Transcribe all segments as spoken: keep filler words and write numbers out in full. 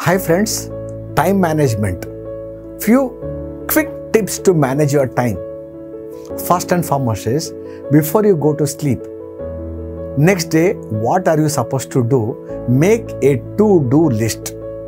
Hi friends, time management. Few quick tips to manage your time. First and foremost is, before you go to sleep, next day what are you supposed to do? Make a to-do list.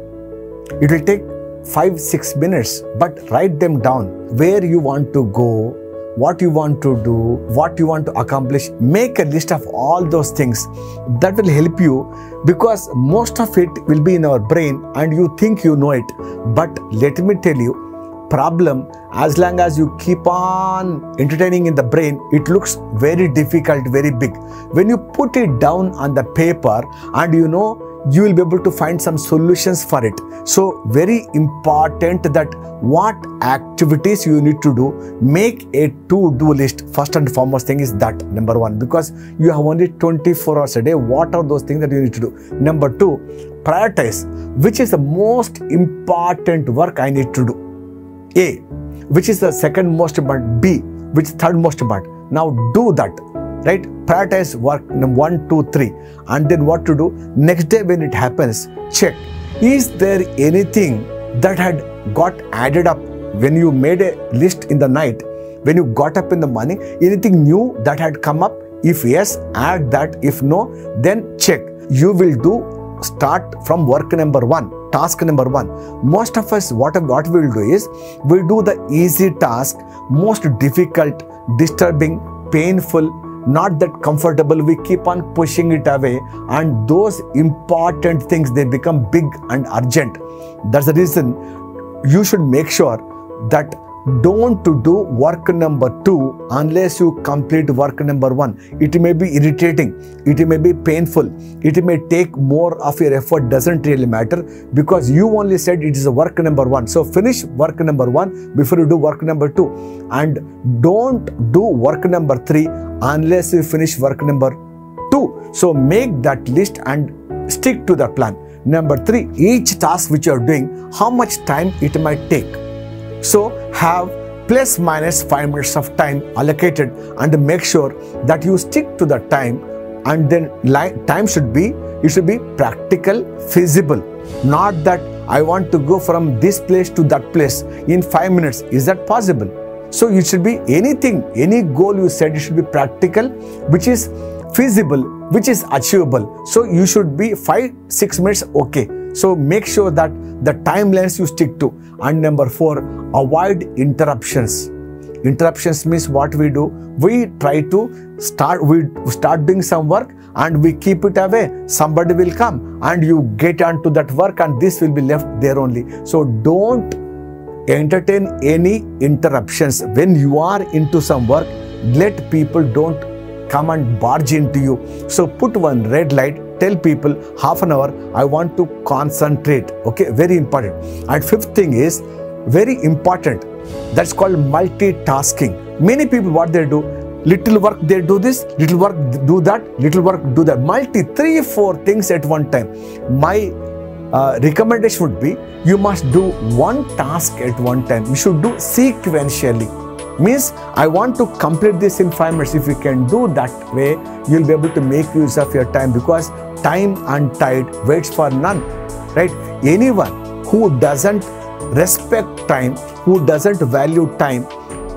It will take five six minutes, but write them down. Where you want to go, what you want to do, what you want to accomplish. Make a list of all those things. That will help you, because most of it will be in our brain and you think you know it. But let me tell you, problem, as long as you keep on entertaining in the brain, it looks very difficult, very big. When you put it down on the paper, and you know, you will be able to find some solutions for it. So very important that what activities you need to do, make a to-do list. First and foremost thing is that, number one, because you have only twenty-four hours a day. What are those things that you need to do? Number two, prioritize which is the most important work I need to do. A, which is the second most important. B, which is third most important. Now do that. Right? Prioritize work one, two, three, and then what to do. Next day when it happens, check. Is there anything that had got added up when you made a list in the night? When you got up in the morning, anything new that had come up? If yes, add that. If no, then check. You will do start from work number one, task number one. Most of us, what, what we will do is, we'll do the easy task, most difficult, disturbing, painful, not that comfortable, we keep on pushing it away, and those important things, they become big and urgent. That's the reason you should make sure that don't to do work number two unless you complete work number one. It may be irritating, it may be painful, it may take more of your effort, doesn't really matter, because you only said it is a work number one. So finish work number one before you do work number two, and don't do work number three unless you finish work number two. So make that list and stick to the plan. Number three, each task which you are doing, how much time it might take. So have plus minus five minutes of time allocated, and make sure that you stick to the time. And then time should be, it should be practical, feasible. Not that I want to go from this place to that place in five minutes. Is that possible? So it should be anything, any goal you set, it should be practical, which is feasible, which is achievable. So you should be five, six minutes, okay. So make sure that the timelines you stick to. And number four, avoid interruptions. Interruptions means what we do, we try to start, we start doing some work and we keep it away. Somebody will come and you get onto that work, and this will be left there only. So don't entertain any interruptions. When you are into some work, let people don't come and barge into you. So put one red light, tell people half an hour I want to concentrate. Okay, very important. And fifth thing is very important, that's called multitasking. Many people, what they do, little work they do this, little work do that, little work do that, multi three four things at one time. My uh, recommendation would be, you must do one task at one time. You should do sequentially. Means I want to complete this in five minutes. If you can do that way, you'll be able to make use of your time, because time and tide waits for none, right? Anyone who doesn't respect time, who doesn't value time,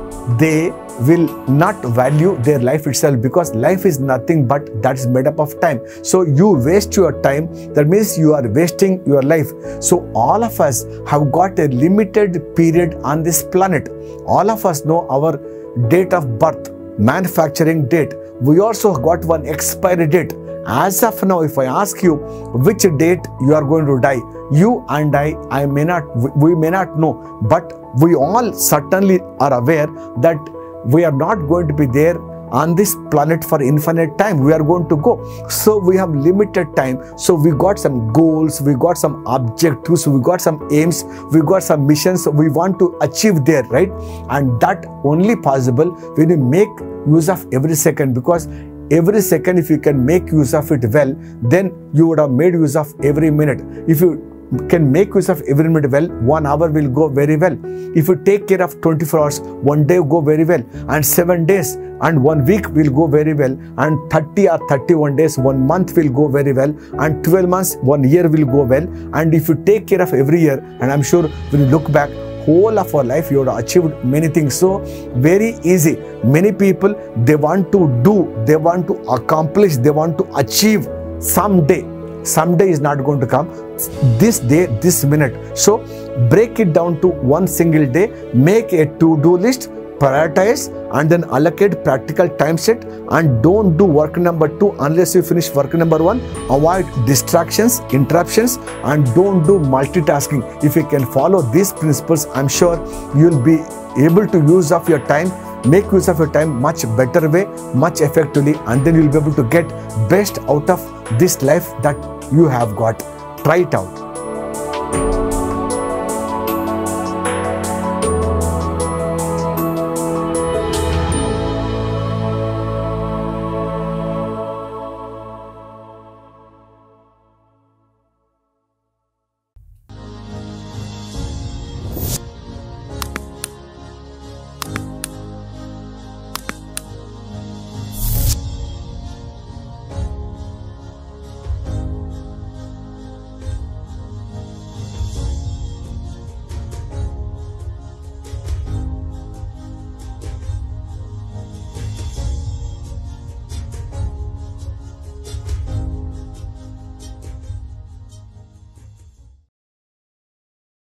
they will not value their life itself, because life is nothing but that is made up of time. So you waste your time, that means you are wasting your life. So all of us have got a limited period on this planet. All of us know our date of birth, manufacturing date. We also got one expiry date. As of now, if I ask you which date you are going to die, you and I, I may not, we may not know, but we all certainly are aware that we are not going to be there on this planet for infinite time. We are going to go. So we have limited time. So we got some goals, we got some objectives, we got some aims, we got some missions we want to achieve there, right? And that only possible when you make use of every second, because every second, if you can make use of it well, then you would have made use of every minute. If you can make use of every minute well, one hour will go very well. If you take care of twenty-four hours, one day go very well, and seven days, and one week will go very well, and thirty or thirty-one days, one month will go very well, and twelve months, one year will go well. And if you take care of every year, and I'm sure when you look back, whole of our life you have achieved many things. So very easy. Many people, they want to do, they want to accomplish, they want to achieve someday. Someday is not going to come. This day, this minute. So break it down to one single day, make a to-do list, prioritize, and then allocate practical time set, and don't do work number two unless you finish work number one. Avoid distractions, interruptions, and don't do multitasking. If you can follow these principles, I'm sure you'll be able to use of your time, make use of your time much better way, much effectively, and then you'll be able to get best out of this life that you have got. Try it out.